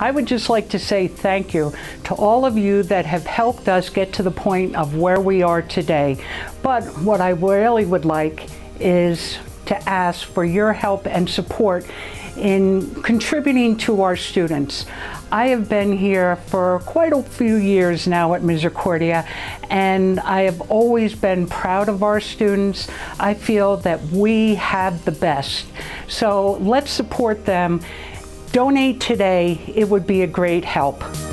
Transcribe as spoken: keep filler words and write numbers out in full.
I would just like to say thank you to all of you that have helped us get to the point of where we are today. But what I really would like is to ask for your help and support in contributing to our students. I have been here for quite a few years now at Misericordia, and I have always been proud of our students. I feel that we have the best. So let's support them. Donate today. It would be a great help.